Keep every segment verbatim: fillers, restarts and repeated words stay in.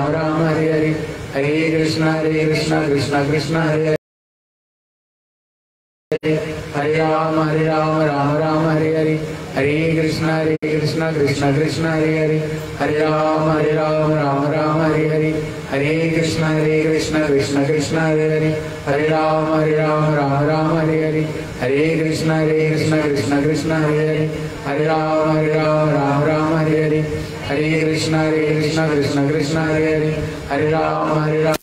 राम हरे हरे हरे कृष्णा हरे कृष्णा कृष्णा कृष्णा हरे हरे हरे राम हरे राम राम राम हरे हरे हरे कृष्णा हरे कृष्णा कृष्णा कृष्णा हरे हरे हरे राम हरे राम राम राम हरे हरे हरे कृष्णा हरे कृष्णा कृष्णा कृष्णा हरे हरे हरे राम हरे राम राम राम हरे हरे हरे कृष्णा हरे कृष्णा कृष्णा कृष्णा हरे हरे हरे राम हरे राम राम राम हरे हरे हरे कृष्णा हरे कृष्णा कृष्णा कृष्णा हरे हरे हरे राम हरे राम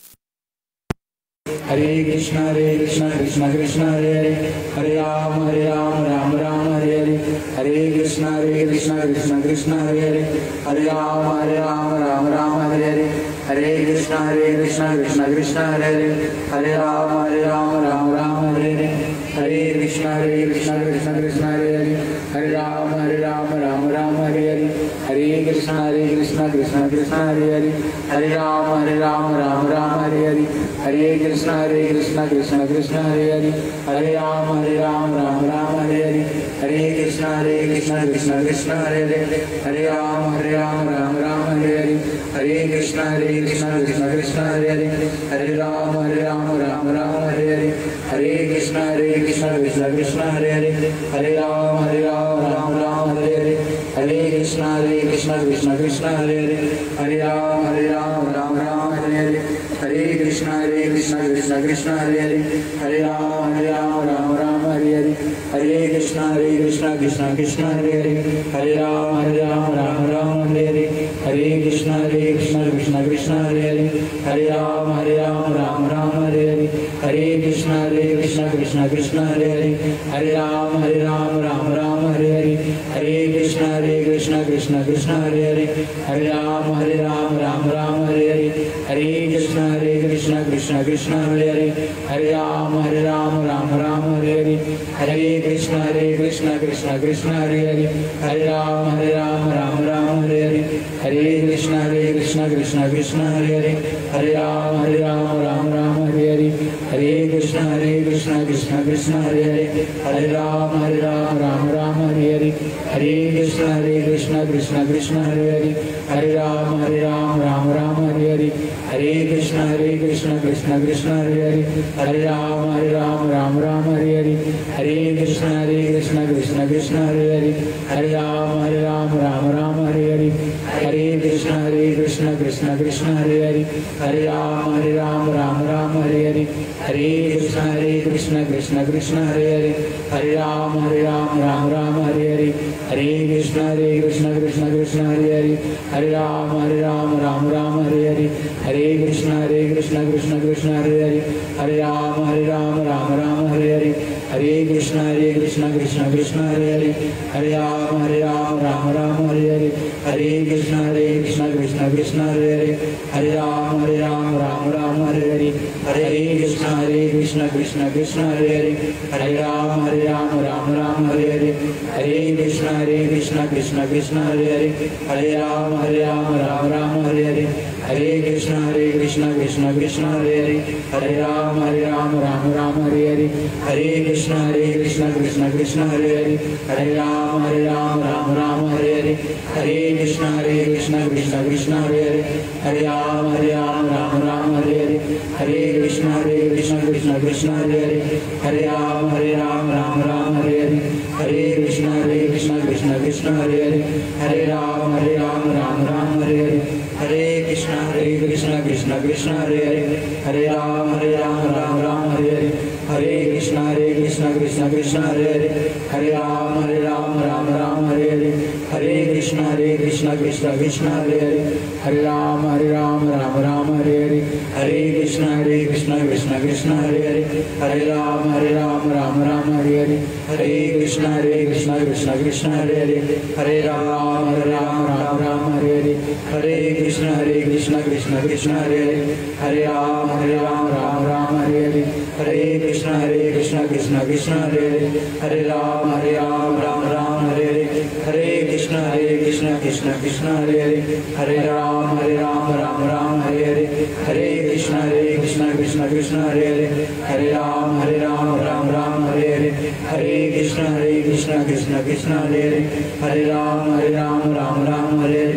हरे कृष्णा हरे कृष्णा कृष्णा कृष्णा हरे हरे हरे राम हरे राम राम राम हरे हरे हरे कृष्णा हरे कृष्णा कृष्णा कृष्णा हरे हरे हरे राम हरे राम राम राम हरे हरे हरे कृष्णा हरे कृष्णा कृष्णा कृष्णा हरे हरे हरे राम हरे राम राम राम हरे हरे हरे कृष्णा हरे कृष्णा कृष्णा कृष्णा हरे हरे हरे राम हरे राम राम राम हरे हरे हरे कृष्णा हरे कृष्णा कृष्णा कृष्णा हरे हरे हरे राम हरे राम राम राम हरे हरे हरे कृष्णा हरे कृष्णा कृष्णा कृष्णा हरे हरे हरे राम हरे राम राम राम हरे हरे हरे कृष्णा हरे कृष्णा कृष्णा कृष्णा हरे हरे हरे राम हरे राम राम राम हरे हरे हरे कृष्णा हरे कृष्णा कृष्णा कृष्णा हरे हरे हरे राम हरे राम राम राम हरे हरे हरे कृष्णा हरे कृष्णा कृष्णा कृष्णा हरे हरे हरे राम हरे राम राम राम हरे हरे हरे कृष्णा हरे कृष्णा कृष्णा कृष्णा हरे हरे हरे राम हरे राम राम राम हरे हरे हरे कृष्णा हरे कृष्णा कृष्णा कृष्णा हरे हरे हरे राम हरे राम राम राम हरे हरे हरे कृष्णा हरे कृष्णा कृष्णा कृष्णा हरे हरे हरे राम हरे राम राम राम हरे हरे हरे कृष्णा हरे कृष्णा कृष्णा कृष्णा हरे हरे हरे राम हरे राम राम राम हरे हरे हरे कृष्णा हरे कृष्णा कृष्णा कृष्णा हरे हरे हरे राम हरे राम राम राम हरे हरे हरे कृष्णा हरे कृष्णा कृष्णा कृष्णा हरे हरे हरे राम हरे राम राम राम हरे हरे हरे कृष्णा हरे कृष्णा कृष्णा कृष्णा हरे हरे हरे राम हरे राम राम राम हरे हरे हरे कृष्णा हरे कृष्णा कृष्णा कृष्णा हरे हरे हरे राम हरे राम राम राम हरे हरे हरे कृष्णा हरे कृष्णा कृष्णा कृष्णा हरे हरे हरे राम हरे राम राम राम हरे हरे हरे कृष्णा हरे कृष्णा कृष्णा कृष्णा हरे हरे हरे राम हरे राम राम राम हरे हरे हरे कृष्णा हरे कृष्णा कृष्णा कृष्णा हरे हरे हरे राम हरे राम राम राम हरे हरे हरे कृष्णा हरे कृष्णा कृष्णा कृष्णा हरे हरे हरे राम हरे राम राम राम हरे हरे हरे कृष्णा हरे कृष्णा कृष्णा कृष्णा हरे हरे हरे राम हरे राम राम राम हरे हरे हरे कृष्णा हरे कृष्णा कृष्णा कृष्णा हरे हरे हरे राम हरे राम राम राम हरे हरे हरे कृष्णा हरे कृष्णा कृष्णा कृष्णा हरे हरे हरे राम हरे राम राम राम हरे हरे हरे कृष्णा हरे कृष्णा कृष्णा कृष्णा हरे हरे हरे राम हरे राम राम राम हरे हरे हरे कृष्णा हरे कृष्णा कृष्णा कृष्णा हरे हरे हरे राम हरे राम राम राम हरे हरे हरे कृष्णा हरे कृष्णा कृष्णा कृष्णा हरे हरे हरे राम हरे राम राम राम हरे हरे हरे कृष्णा हरे कृष्णा कृष्णा कृष्णा हरे हरे हरे राम हरे राम राम राम हरे हरे हरे कृष्णा हरे कृष्णा कृष्णा कृष्णा हरे हरे हरे राम हरे राम राम राम हरे हरे हरे कृष्णा हरे कृष्णा कृष्णा कृष्णा हरे हरे हरे राम हरे राम राम राम हरे हरे हरे कृष्णा हरे कृष्णा कृष्णा कृष्णा हरे हरे हरे राम हरे राम राम राम हरे हरे हरे कृष्णा हरे कृष्णा कृष्णा कृष्णा हरे हरे हरे राम हरे राम राम राम हरे हरे हरे कृष्णा हरे कृष्णा कृष्णा कृष्णा हरे हरे हरे राम हरे राम राम राम हरे हरे हरे कृष्णा हरे कृष्णा कृष्णा कृष्णा हरे हरे हरे राम हरे राम राम राम हरे हरे हरे कृष्णा हरे कृष्णा कृष्णा कृष्णा हरे हरे हरे राम हरे राम राम राम हरे हरे हरे कृष्णा हरे कृष्णा कृष्णा कृष्णा हरे हरे हरे राम हरे राम राम राम हरे हरे हरे कृष्णा हरे कृष्णा कृष्णा कृष्णा हरे हरे हरे राम हरे राम राम राम हरे हरे हरे कृष्णा हरे कृष्णा कृष्णा कृष्णा हरे हरे हरे राम हरे राम राम राम हरे हरे हरे कृष्णा हरे कृष्णा कृष्णा कृष्णा हरे हरे हरे राम हरे राम राम राम हरे हरे हरे कृष्णा हरे कृष्णा कृष्णा कृष्णा हरे हरे हरे राम हरे राम राम राम हरे हरे हरे कृष्णा हरे कृष्णा कृष्णा कृष्णा हरे हरे हरे राम हरे राम राम राम हरे हरे हरे कृष्णा हरे कृष्णा कृष्णा कृष्णा हरे हरे हरे राम हरे राम राम राम हरे हरे हरे कृष्णा हरे कृष्णा कृष्णा कृष्णा हरे हरे हरे राम हरे राम राम राम हरे हरे हरे कृष्णा हरे कृष्णा कृष्णा कृष्णा हरे हरे हरे राम हरे राम राम राम हरे हरे हरे कृष्णा हरे कृष्णा कृष्णा कृष्णा हरे हरे हरे राम हरे राम राम राम हरे हरे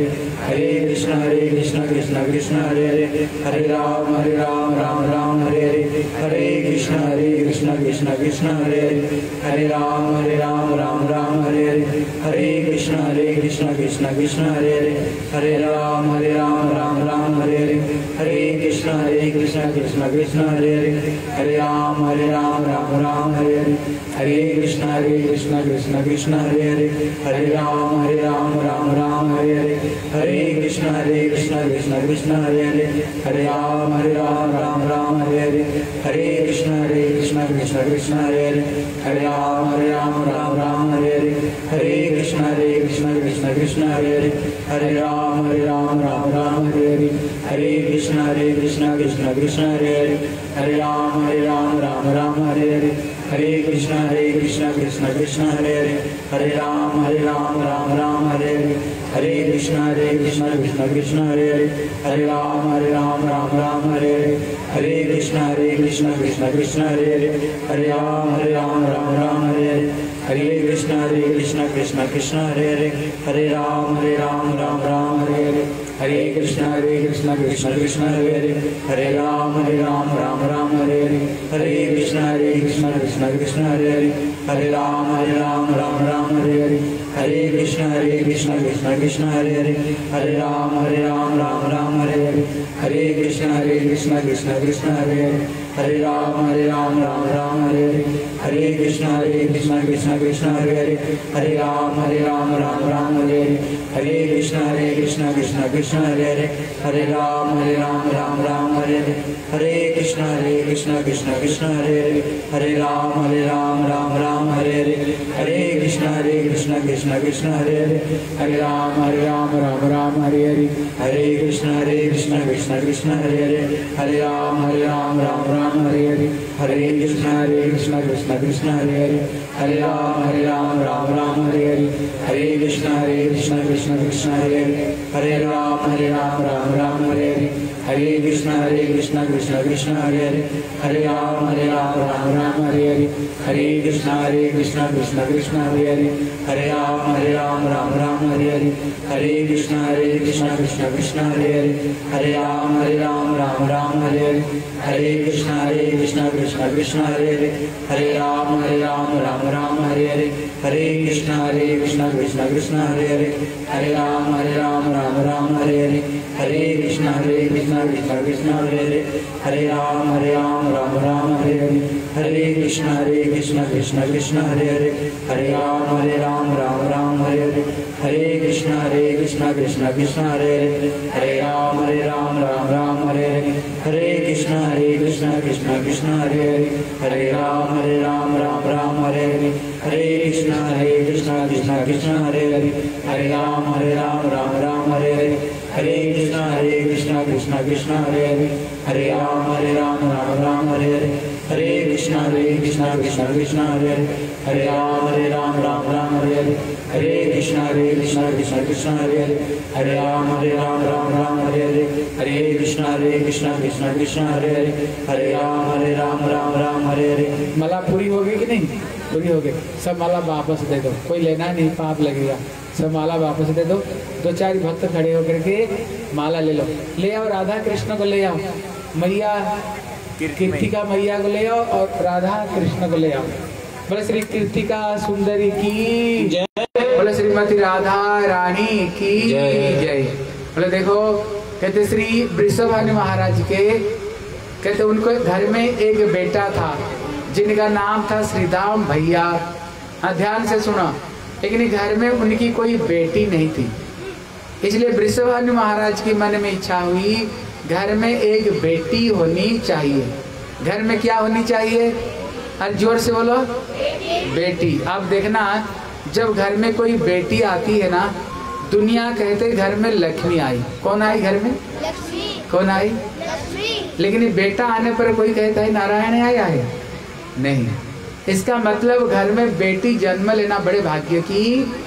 हरे कृष्ण हरे कृष्ण कृष्ण कृष्ण हरे हरे हरे राम हरे राम राम राम हरे हरे हरे कृष्ण हरे कृष्ण कृष्ण कृष्ण हरे हरे हरे राम हरे राम राम राम हरे हरे हरे कृष्ण हरे कृष्ण कृष्ण कृष्ण हरे हरे हरे राम हरे राम राम राम हरे हरे हरे कृष्ण हरे कृष्ण कृष्ण कृष्ण हरे हरे हरे राम हरे राम राम राम हरे हरे हरे कृष्ण हरे कृष्ण कृष्ण कृष्ण हरे हरे हरे राम हरे राम राम राम हरे हरे हरे कृष्ण हरे कृष्ण कृष्ण कृष्ण हरे हरे हरे राम हरे राम राम राम हरे हरे हरे कृष्ण हरे कृष्ण कृष्ण कृष्ण हरे हरे हरे राम हरे राम राम राम हरे हरे हरे कृष्ण हरे कृष्ण कृष्ण कृष्ण हरे हरे हरे राम हरे राम राम राम हरे हरे हरे कृष्ण हरे कृष्ण कृष्ण कृष्ण हरे हरे हरे राम हरे राम राम राम हरे हरे हरे कृष्ण हरे कृष्ण कृष्ण कृष्ण हरे हरे हरे राम हरे राम राम राम हरे हरे हरे कृष्ण हरे कृष्ण कृष्ण कृष्ण हरे हरे हरे राम हरे राम राम राम हरे हरे हरे कृष्ण हरे कृष्ण कृष्ण कृष्ण हरे हरे हरे राम हरे राम राम राम हरे हरे हरे कृष्ण हरे कृष्ण कृष्ण कृष्ण हरे हरे हरे राम हरे राम राम राम हरे हरे हरे कृष्ण हरे कृष्ण कृष्ण कृष्ण हरे हरे हरे राम हरे राम राम राम हरे हरे हरे कृष्ण हरे कृष्ण कृष्ण कृष्ण हरे हरे हरे राम हरे राम राम राम हरे हरे हरे कृष्ण हरे कृष्ण कृष्ण कृष्ण हरे हरे हरे राम हरे राम राम राम हरे हरे हरे कृष्ण हरे कृष्ण कृष्ण कृष्ण हरे हरे हरे राम हरे राम राम राम हरे हरे हरे कृष्ण हरे कृष्ण कृष्ण कृष्ण हरे हरे हरे राम हरे राम राम राम हरे हरे हरे कृष्ण हरे कृष्ण कृष्ण कृष्ण हरे हरे हरे राम हरे राम राम राम हरे हरे हरे कृष्ण हरे कृष्ण कृष्ण कृष्ण हरे हरे हरे राम हरे राम राम राम हरे हरे हरे कृष्ण हरे कृष्ण कृष्ण कृष्ण हरे हरे हरे राम हरे राम राम राम हरे हरे हरे कृष्ण हरे कृष्ण कृष्ण कृष्ण हरे हरे हरे राम हरे राम राम राम हरे हरे हरे कृष्ण हरे कृष्ण कृष्ण कृष्ण हरे हरे हरे राम हरे राम राम राम हरे हरे हरे कृष्ण हरे कृष्ण कृष्ण कृष्ण हरे हरे हरे राम हरे राम राम राम हरे हरे हरे कृष्ण हरे कृष्ण कृष्ण कृष्ण हरे हरे हरे राम हरे राम राम राम हरे हरे हरे कृष्ण हरे कृष्ण कृष्ण कृष्ण हरे हरे हरे राम हरे राम राम राम हरे हरे हरे कृष्ण हरे कृष्ण कृष्ण कृष्ण हरे हरे हरे राम हरे राम राम राम हरे हरे हरे कृष्ण हरे कृष्ण कृष्ण कृष्ण हरे हरे हरे राम हरे राम राम राम हरे हरे हरे कृष्ण हरे कृष्ण कृष्ण कृष्ण हरे हरे हरे राम हरे राम राम राम हरे हरे हरे कृष्ण हरे कृष्ण कृष्ण कृष्ण हरे हरे हरे राम हरे राम राम राम हरे हरे हरे कृष्ण हरे कृष्ण कृष्ण कृष्ण हरे हरे हरे राम हरे राम राम राम हरे हरे हरे कृष्ण हरे कृष्ण कृष्ण कृष्ण हरे हरे हरे राम हरे राम राम राम हरे हरे हरे कृष्ण हरे कृष्ण कृष्ण कृष्ण हरे हरे हरे राम हरे राम राम राम हरे हरे हरे कृष्ण हरे कृष्ण कृष्ण कृष्ण हरे हरे हरे राम हरे राम राम राम हरे हरे हरे कृष्ण हरे कृष्ण कृष्ण कृष्ण हरे हरे हरे राम हरे राम राम राम हरे हरे हरे कृष्ण हरे कृष्ण कृष्ण कृष्ण हरे हरे हरे राम हरे राम राम राम हरे हरे हरे कृष्ण हरे कृष्ण कृष्ण कृष्ण हरे हरे हरे राम हरे राम राम राम हरे हरे हरे कृष्ण हरे कृष्ण कृष्ण कृष्ण हरे हरे हरे राम हरे राम राम राम हरे हरे। माला पूरी हो गई कि नहीं? पूरी हो गई। सब माला वापस दे दो, कोई लेना नहीं, पाप लगेगा। सब माला वापस दे दो। दो चार भक्त खड़े होकर के माला ले लो। ले आओ, राधा कृष्ण को ले आओ, मैया कीर्तिका मैया को ले आओ और राधा कृष्ण को ले आओ। बोले श्री कीर्तिका सुंदरी की जय, बोले श्रीमती राधा रानी की जय। बोले देखो, कहते श्री वृषभानु महाराज के, कहते उनको घर में एक बेटा था जिनका नाम था श्रीदाम भैया। हाँ, ध्यान से सुनो। लेकिन घर में उनकी कोई बेटी नहीं थी, इसलिए वृषभानु महाराज की मन में इच्छा हुई घर में एक बेटी होनी चाहिए। घर में क्या होनी चाहिए? अरे जोर से बोलो, बेटी। अब देखना, जब घर में कोई बेटी आती है ना, दुनिया कहते घर में लक्ष्मी आई। कौन आई घर में? लक्ष्मी। कौन आई? लक्ष्मी। लेकिन बेटा आने पर कोई कहता है नारायण आया है, नहीं। इसका मतलब घर में बेटी जन्म लेना बड़े भाग्य की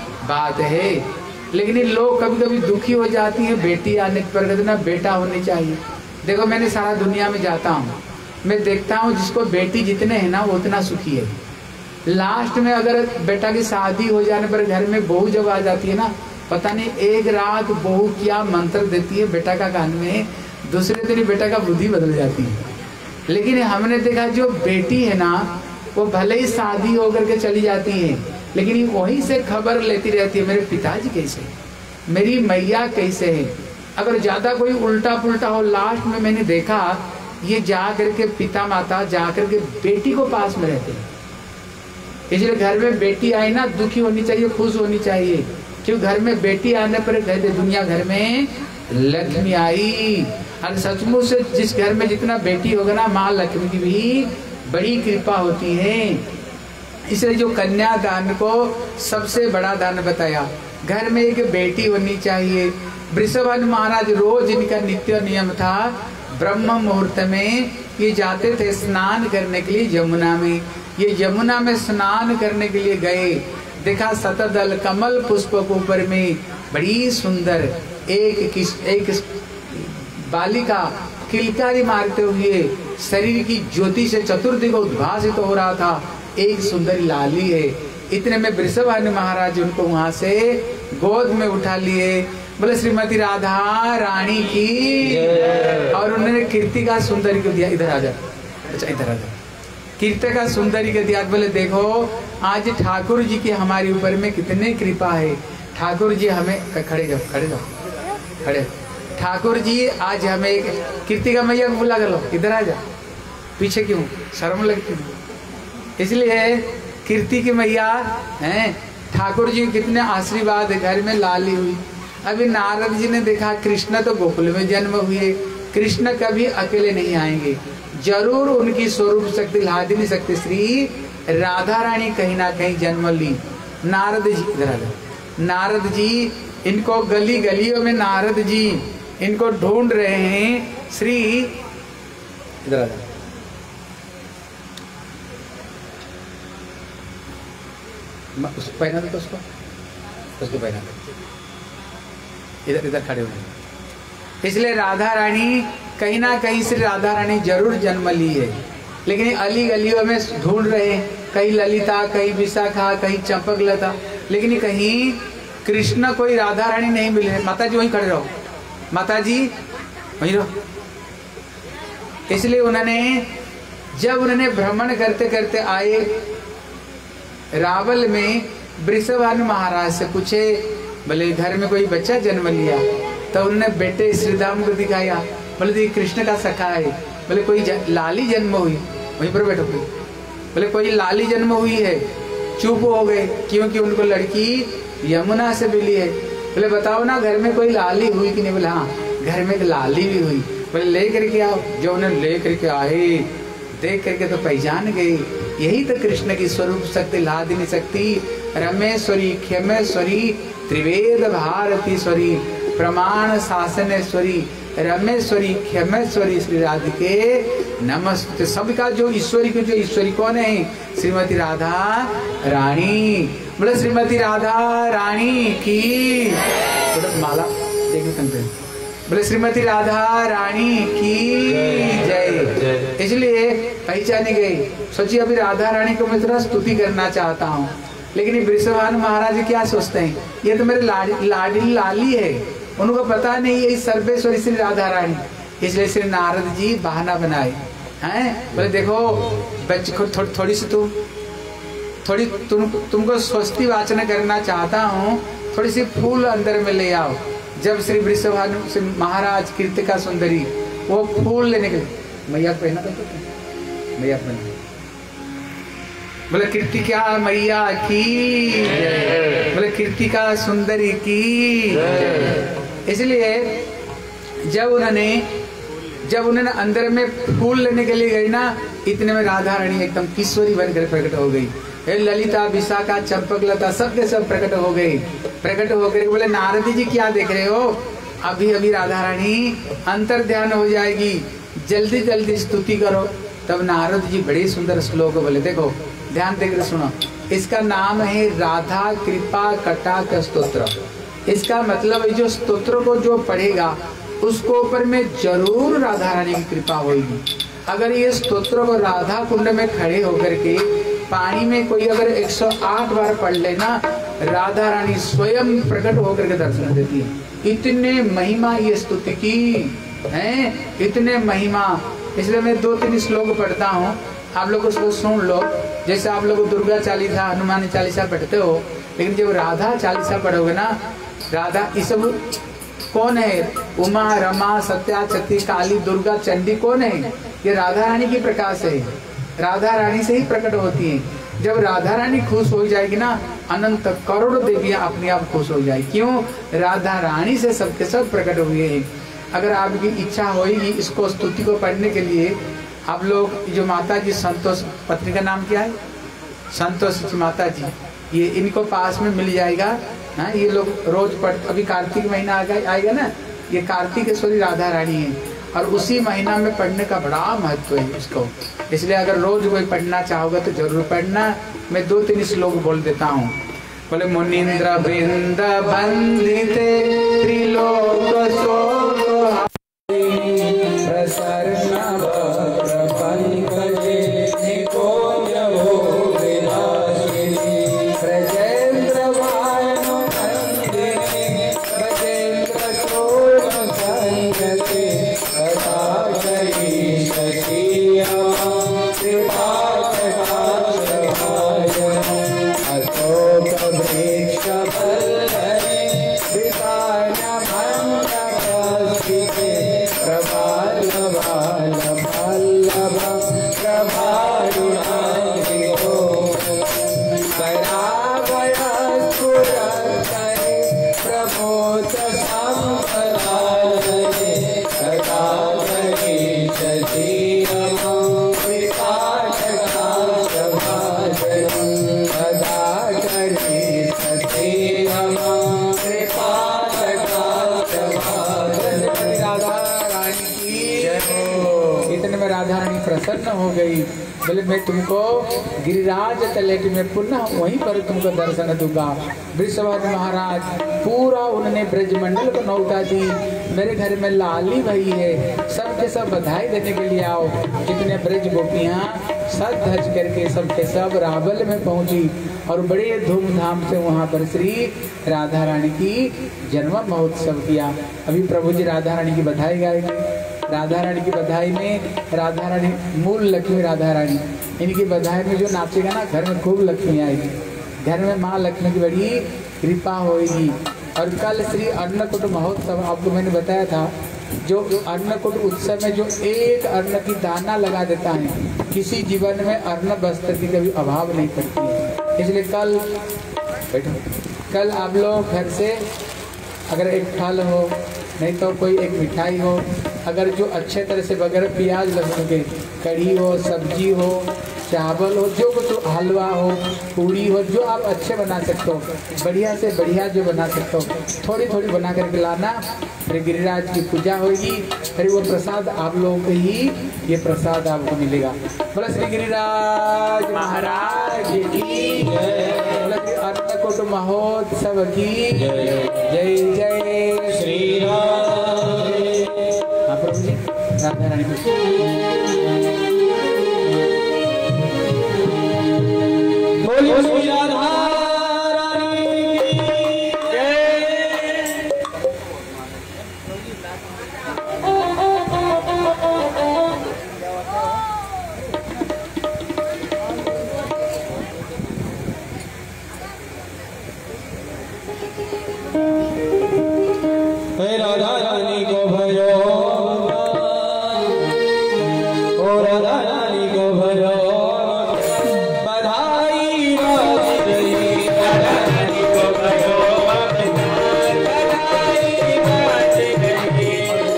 बात है। लेकिन लोग कभी कभी दुखी हो जाती है बेटी आने पर, कहते ना बेटा होनी चाहिए। देखो, मैंने सारा दुनिया में जाता हूँ, मैं देखता हूँ जिसको बेटी जितने हैं ना वो उतना सुखी है। लास्ट में अगर बेटा की शादी हो जाने पर घर में बहू जब आ जाती है ना, पता नहीं एक रात बहू क्या मंत्र देती है बेटा का कान में, दूसरे दिन बेटा का बुद्धि बदल जाती है। लेकिन हमने देखा जो बेटी है ना, वो भले ही शादी होकर के चली जाती है, लेकिन वहीं से खबर लेती रहती है मेरे पिताजी कैसे, मेरी मैया कैसे है। अगर ज्यादा कोई उल्टा पुल्टा हो, लास्ट में मैंने देखा ये जा करके पिता माता जा करके बेटी को पास में रहते हैं। इसलिए घर में बेटी आई ना, दुखी होनी चाहिए, खुश होनी चाहिए, क्यों घर में बेटी आने पर कहते दुनिया घर में लक्ष्मी आई। और सचमुच से जिस घर में जितना बेटी होगा ना, माँ लक्ष्मी की भी बड़ी कृपा होती है। इसलिए जो कन्या दान को सबसे बड़ा दान बताया, घर में एक बेटी होनी चाहिए। वृषभानु महाराज रोज इनका नित्य नियम था, ब्रह्म मुहूर्त में ये जाते थे स्नान करने के लिए यमुना में। ये यमुना में स्नान करने के लिए गए, देखा शतदल कमल पुष्प के ऊपर में बड़ी सुंदर एक किस एक बालिका किलकारी मारते हुए शरीर की ज्योति से चतुर्दिक उद्भासित तो हो रहा था, एक सुंदर लाली है। इतने में वृषभानु महाराज उनको वहां से गोद में उठा लिए, बोले श्रीमती राधा रानी की, और उन्होंने कीर्ति का सुंदरी को दिया, इधर आ जा, अच्छा इधर आ जा, कीर्ति का सुंदरी को दिया। बोले देखो आज ठाकुर जी की हमारे ऊपर में कितने कृपा है, ठाकुर जी हमें, खड़े जाओ खड़े जाओ खड़े, ठाकुर जी आज हमें एक कीर्ति का मैया बुला कर लो, इधर आ जा, पीछे क्यों, शर्म लगती है। इसलिए कीर्ति की मैया हैं, ठाकुर जी कितने आशीर्वाद, घर में लाली हुई। अभी नारद जी ने देखा कृष्ण तो गोकुल में जन्म हुए, कृष्ण कभी अकेले नहीं आएंगे, जरूर उनकी स्वरूप शक्ति लादिनी शक्ति श्री राधा रानी कहीं ना कहीं जन्म ली। नारद जी इधर आ जाओ, नारद जी इनको गली गलियों में नारद जी इनको ढूंढ रहे हैं। श्री इधर आ जाओ, उसको पहना दो, उसको उसको पहना दो, इधर इधर खड़े हुए। इसलिए राधा रानी कहीं ना कहीं से राधा रानी जरूर जन्म ली है, लेकिन अली गलियों में ढूंढ रहे हैं, कहीं ललिता, कहीं विशाखा, कहीं चंपक लता, लेकिन कहीं कृष्ण कोई राधा रानी नहीं मिले। माता जी वहीं खड़े रहो, माता जी वहीं रहो। इसलिए उन्होंने जब उन्होंने भ्रमण करते करते आए रावल में, वृषभानु महाराज से पूछे, बोले घर में कोई बच्चा जन्म लिया? तो उन्होंने बेटे श्रीधाम को दिखाया, बोले कृष्ण का सखा है। बोले कोई लाली जन्म हुई? वहीं पर बैठो। बोले कोई लाली जन्म हुई है? चुप हो गए, क्योंकि उनको लड़की यमुना से मिली है। बोले बताओ ना घर में कोई लाली हुई कि नहीं? बोले हाँ घर में एक लाली भी हुई। बोले ले करके आओ। जो उन्हें ले करके आए, देख करके तो पहचान गए, यही तो कृष्ण की स्वरूप शक्ति, लादिनी शक्ति, रमेश्वरी, खेमेश्वरी, त्रिवेद भारतीश्वरी, प्रमाण शासनेश्वरी, रमेश्वरी, खेमेश्वरी, श्री राधिके नमस्ते। सबका जो ईश्वरी की जो ईश्वरी कौन है? श्रीमती राधा रानी। बोले श्रीमती राधा रानी की। बोले माला देखो कंपे। बोले श्रीमती राधा रानी की जय। इसलिए पहचानी गई। सोचिए अभी राधा रानी को मैं थोड़ा स्तुति करना चाहता हूँ, लेकिन वृषभानु महाराज क्या सोचते हैं, ये तो मेरे लाडी लाडी लाली है, उनको पता नहीं है सर्वेश्वरी श्री राधा रानी। इसलिए श्री नारद जी बहाना बनाए हैं। बोले देखो बच्चे को थो, थोड़ी सी तुम थोड़ी तुम तुमको स्वस्ति वाचन करना चाहता हूँ, थोड़ी सी फूल अंदर में ले आओ। जब श्री वृषभानु महाराज कीर्तिका सुंदरी वो फूल लेने के, मैया पहना था, मैया पहना। बोले कीर्ति क्या मैया की, बोले कीर्ति का सुंदरी की। इसलिए जब उन्होंने जब उन्होंने अंदर में फूल लेने के लिए गई ना, इतने में राधा रानी एकदम किशोरी बनकर प्रकट हो गई। ललिता, विशाखा, चंपक लता सब के सब प्रकट हो गई। प्रकट होकर बोले नारद जी क्या देख रहे हो? अभी अभी राधा रानी अंतर ध्यान हो जाएगी, जल्दी जल्दी स्तुति करो। तब नारद जी बड़े सुंदर श्लोक बोले, देखो ध्यान देकर सुनो। इसका नाम है राधा कृपा कटाक्ष स्तोत्र। इसका मतलब है जो स्तोत्र को जो पढ़ेगा उसको ऊपर में जरूर राधा रानी की कृपा होगी। अगर ये स्तोत्र को राधा कुंड में खड़े होकर के पानी में कोई अगर एक सौ आठ बार पढ़ लेना, राधा रानी स्वयं प्रकट होकर के दर्शन देती है। इतने महिमा ये स्तुति की है, इतने महिमा। इसलिए मैं दो तीन श्लोक पढ़ता हूँ, आप लोग उसको सुन लो। जैसे आप लोग दुर्गा चालीसा, हनुमान चालीसा पढ़ते हो, लेकिन जब राधा चालीसा पढ़ोगे ना, राधा ये सब कौन है? उमा, रमा, सत्या, सती, काली, दुर्गा, चंडी कौन है? ये राधा रानी की प्रकाश है, राधा रानी से ही प्रकट होती है। जब राधा रानी खुश हो जाएगी ना, अनंत करोड़ देवियां अपने आप खुश हो जाएगी। क्यों? राधा रानी से सबके सब प्रकट हुए हैं। अगर आपकी इच्छा होगी इसको स्तुति को पढ़ने के लिए, आप लोग जो माता जी संतोष, पत्नी का नाम क्या है? संतोष माता जी, ये इनको पास में मिल जाएगा। हाँ, ये लोग रोज पढ़, अभी कार्तिक महीना आएगा ना, ये कार्तिकेश्वरी राधा रानी है, और उसी महीना में पढ़ने का बड़ा महत्व है इसको। इसलिए अगर रोज कोई पढ़ना चाहोगे तो जरूर पढ़ना। मैं दो तीन श्लोक बोल देता हूँ। बोले मुनीन्द्र वृंद बंदिते त्रिलोक शोक प्रसन्न पंकजे निकोय हो विलासिनी ब्रजेन्द्र वायन वंदिनी ब्रजेन्द्र शोक संगते कथा करी सखिया कृपा अशोक वृक्ष बल्लरी वितान भंग प्रसन्न हो गई। बोले मैं तुमको गिरिराज तलेट में पुनः वहीं पर तुमको दर्शन दूंगा। वृषभानु महाराज पूरा उन्होंने ब्रजमंडल को नौता दी, मेरे घर में लाली भई है, सबके सब बधाई देने के लिए आओ। जितने ब्रज गोपियां सज धज करके सबके सब रावल में पहुंची और बड़े धूमधाम से वहां पर श्री राधा रानी की जन्म महोत्सव किया। अभी प्रभु जी राधा रानी की बधाई गाएंगे। राधा रानी की बधाई में, राधा रानी मूल लक्ष्मी राधा रानी, इनकी बधाई में जो नाचेगा ना, घर में खूब लक्ष्मी आएगी, घर में माँ लक्ष्मी की बड़ी कृपा होगी। और कल श्री अन्नकूट महोत्सव आपको मैंने बताया था, जो अन्नकूट उत्सव में जो एक अन्न की दाना लगा देता है, किसी जीवन में अन्न वस्त्र की कभी अभाव नहीं पड़ती है। इसलिए कल बैठो, कल आप लोग घर से अगर एक फल हो, नहीं तो कोई एक मिठाई हो, अगर जो अच्छे तरह से बगैर प्याज लहसुन के कढ़ी हो, सब्जी हो, चावल हो, जो कुछ हलवा हो, पूड़ी हो, जो आप अच्छे बना सकते हो, बढ़िया से बढ़िया जो बना सकते हो, थोड़ी थोड़ी बना करके लाना। फिर गिरिराज की पूजा होगी, फिर वो प्रसाद आप लोगों को ही ये प्रसाद आपको मिलेगा। बोला श्री गिरिराज महाराज की जय, बोला श्री अन्नकूट महोत्सव की जय जय श्री राम। हाँ प्रभु जी, राधा रानी बोलिए श्री राधा रानी की जय। हे राधा रानी को भजो, ओ राधा रानी को भजो, बधाई बाज गई, राधा रानी को भजो, बधाई बाज गई,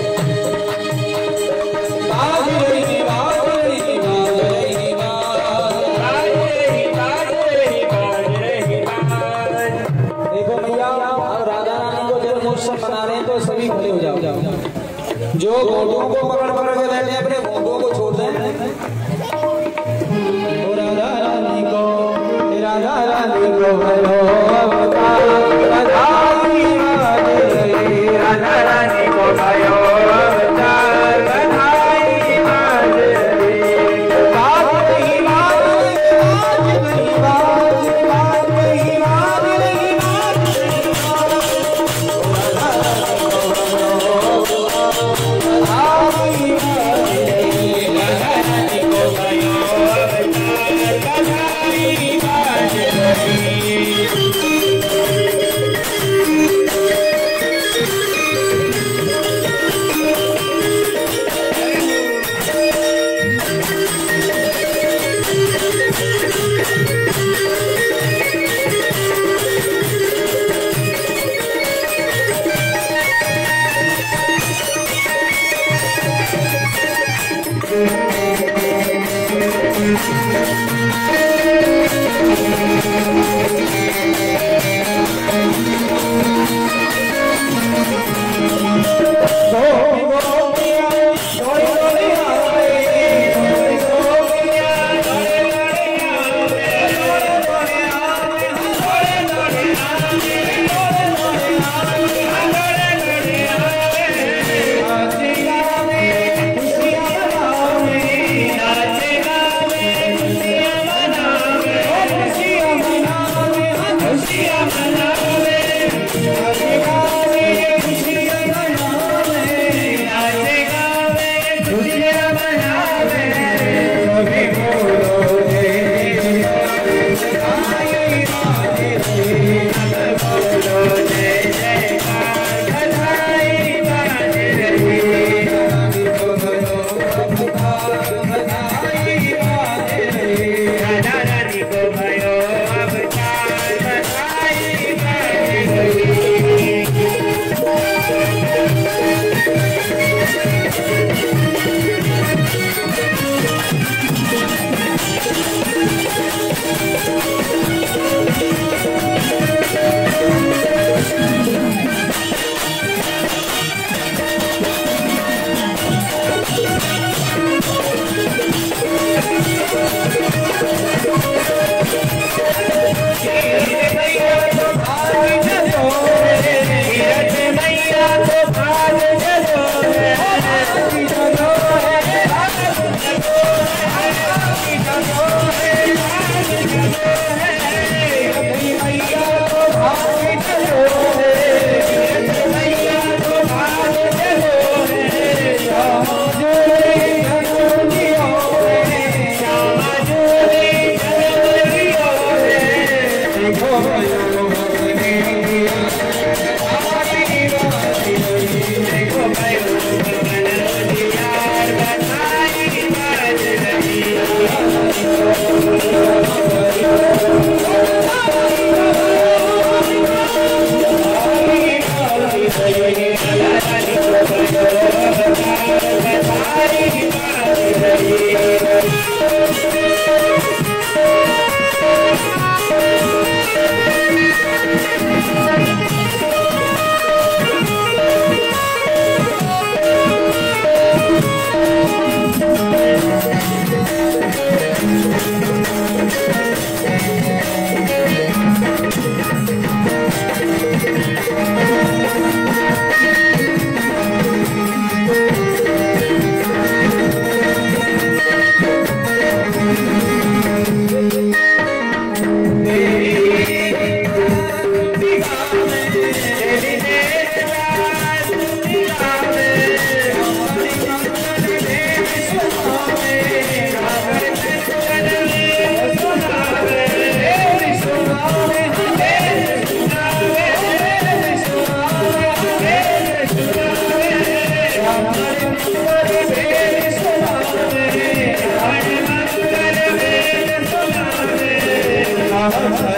बाज रही बाज रही बाज रही बाज रही बाज रही बाज रही बाज। देखो भैया, अब राधा रानी को जब महोत्सव मना रहे हैं तो सभी खड़े हो जाओ। जो घोटों को पकड़ पकड़ के बैठे अपने घोटों को छोड़ दें। राधा रानी को, राधा रानी को भजो, बधाई बाज रही, राधा रानी को भजो, बधाई बाज रही, बाज रही बाज Hare